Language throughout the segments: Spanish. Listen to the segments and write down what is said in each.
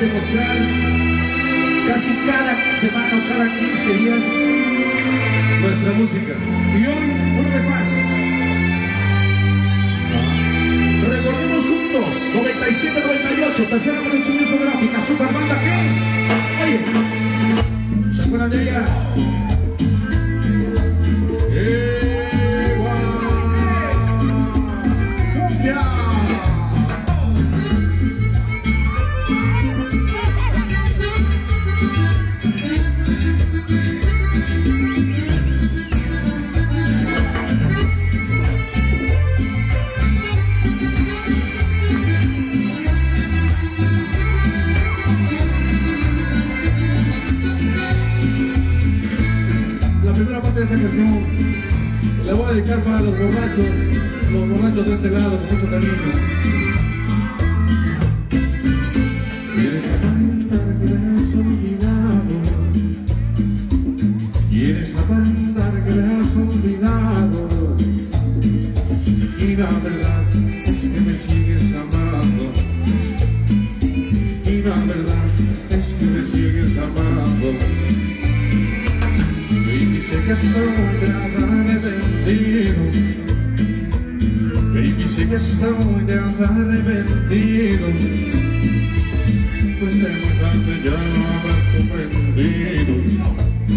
demostrar casi cada semana o cada 15 días nuestra música. Y hoy, una vez más, recordemos juntos 97-98, tercera producción discográfica, Super Banda que, oye, ¿se acuerdan de ella? De esta canción la voy a dedicar para los borrachos de este lado, con mucho cariño. Quieres aparentar que la has olvidado, quieres aparentar que la has olvidado, y la verdad es que me sigues amando, y la verdad es que me sigues amando. Sé que estoy de arrepentido, baby, sé que estoy de arrepentido, pues es muy tarde, ya lo habrás comprendido,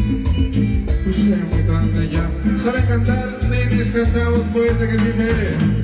pues es muy tarde ya. ¿Saben cantar? Nenes, cantamos fuerte que dice...